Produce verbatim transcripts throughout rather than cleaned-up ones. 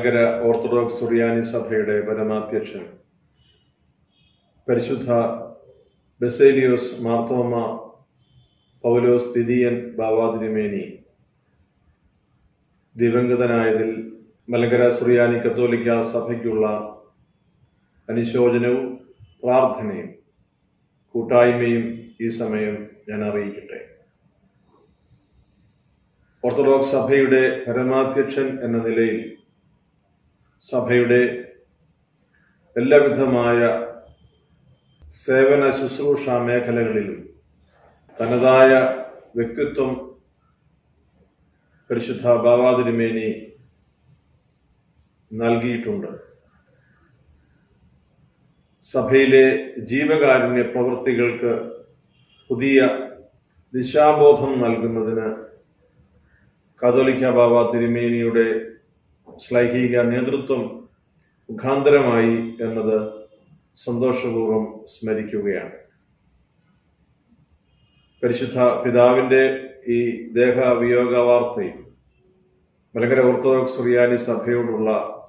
Malankara orthodox സുറിയാനി സഭയുടെ പരമാധ്യക്ഷൻ പരിശുദ്ധ ബസേലിയോസ് മാർത്തോമ പൗലോസ് തിതിയൻ ബാവാ തിരുമേനി ദിവംഗതനായതിൽ മലങ്കര സുറിയാനി കത്തോലിക്ക സഭയ്ക്കുള്ള അനുശോചനവും പ്രാർത്ഥനയും കൂട്ടായ്മയും ഈ സമയം ഞാൻ അറിയിക്കട്ടെ. ഓർത്തഡോക്സ് സഭയുടെ പരമാധ്യക്ഷൻ എന്ന നിലയിൽ സഭയുടെ എല്ലാവിധമായ സേവന ശുശ്രൂഷ മേഖലകളിലും തനതായ വ്യക്തിത്വം പരിശുദ്ധ ബാവാ തിരുമേനി നൽകിയിട്ടുണ്ട്. സഭയിലെ ജീവകാരുണ്യ പ്രവൃത്തികൾക്ക് പുതിയ ദിശാബോധം നൽകുന്നതിന് കത്തോലിക്ക ബാവാ തിരുമേനിയുടെ ശ്ലൈഹിക നേതൃത്വം മുഖാന്തരമായി എന്നത് സന്തോഷപൂർവ്വം സ്മരിക്കുകയാണ്. പരിശുദ്ധ പിതാവിൻ്റെ ഈ ദേഹവിയോഗ വാർത്തയിൽ മലങ്കര ഓർത്തഡോക്സ് സുറിയാനി സഭയോടുള്ള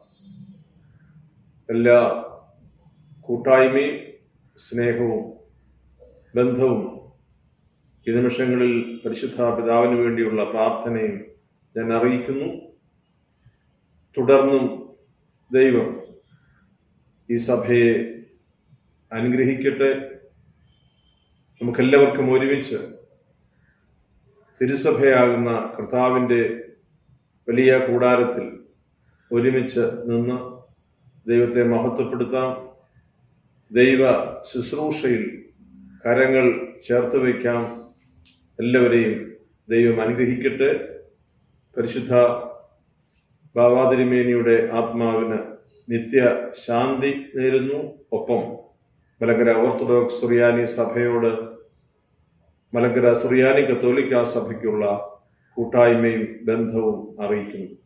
എല്ലാ കൂട്ടായ്മയും സ്നേഹവും ബന്ധവും ഈ നിമിഷങ്ങളിൽ പരിശുദ്ധ പിതാവിന് വേണ്ടിയുള്ള പ്രാർത്ഥനയും ഞാൻ അറിയിക്കുന്നു. തുടർന്നും ദൈവം ഈ സഭയെ അനുഗ്രഹിക്കട്ടെ. നമുക്കെല്ലാവർക്കും ഒരുമിച്ച് തിരുസഭയാകുന്ന കർത്താവിൻ്റെ വലിയ കൂടാരത്തിൽ ഒരുമിച്ച് നിന്ന് ദൈവത്തെ മഹത്വപ്പെടുത്താം. ദൈവ ശുശ്രൂഷയിൽ കരങ്ങൾ ചേർത്ത് വയ്ക്കാം. എല്ലാവരെയും ദൈവം അനുഗ്രഹിക്കട്ടെ. പരിശുദ്ധ ബാവാ തിരുമേനിയുടെ ആത്മാവിന് നിത്യ ശാന്തി നേരുന്നു. ഒപ്പം മലങ്കര ഓർത്തഡോക്സ് സുറിയാനി സഭയോട് മലങ്കര സുറിയാനി കത്തോലിക്ക സഭയ്ക്കുള്ള കൂട്ടായ്മയും ബന്ധവും അറിയിക്കുന്നു.